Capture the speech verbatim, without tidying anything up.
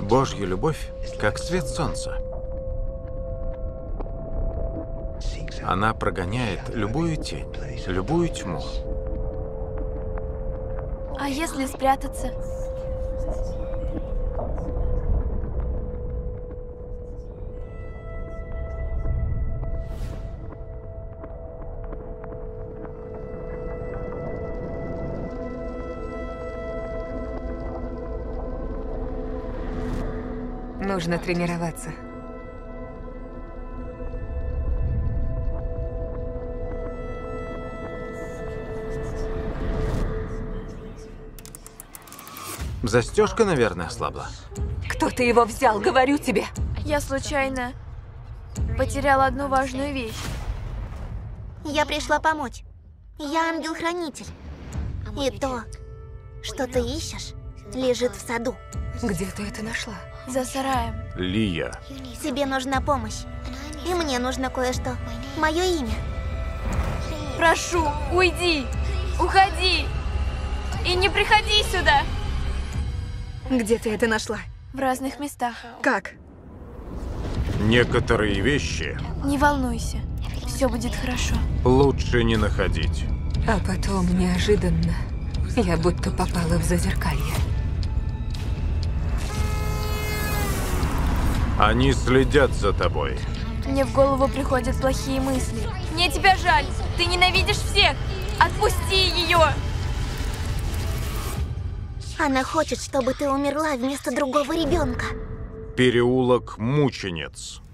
Божья любовь, как свет солнца. Она прогоняет любую тень, любую тьму. А если спрятаться? Нужно тренироваться. Застежка, наверное, ослабла. Кто-то его взял, говорю тебе. Я случайно потеряла одну важную вещь. Я пришла помочь. Я ангел-хранитель. И то, что ты ищешь, лежит в саду. Где ты это нашла? За сараем. Лия. Тебе нужна помощь. И мне нужно кое-что. Мое имя. Прошу, уйди! Уходи! И не приходи сюда! Где ты это нашла? В разных местах. Как? Некоторые вещи Не волнуйся, все будет хорошо. лучше не находить. А потом, неожиданно, я будто попала в зазеркалье. Они следят за тобой. Мне в голову приходят плохие мысли. Мне тебя жаль! Ты ненавидишь всех! Отпусти ее! Она хочет, чтобы ты умерла вместо другого ребенка. Переулок Мучениц.